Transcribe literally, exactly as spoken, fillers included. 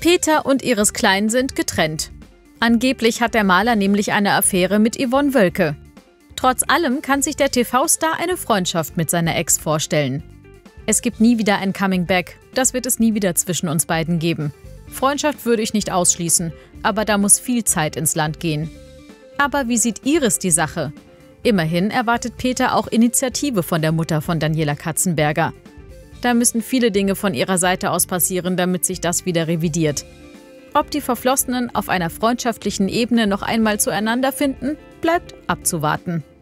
Peter und Iris Klein sind getrennt. Angeblich hat der Maler nämlich eine Affäre mit Yvonne Wölke. Trotz allem kann sich der T V-Star eine Freundschaft mit seiner Ex vorstellen. Es gibt nie wieder ein Coming Back, das wird es nie wieder zwischen uns beiden geben. Freundschaft würde ich nicht ausschließen, aber da muss viel Zeit ins Land gehen. Aber wie sieht Iris die Sache? Immerhin erwartet Peter auch Initiative von der Mutter von Daniela Katzenberger. Da müssen viele Dinge von ihrer Seite aus passieren, damit sich das wieder revidiert. Ob die Verflossenen auf einer freundschaftlichen Ebene noch einmal zueinander finden, bleibt abzuwarten.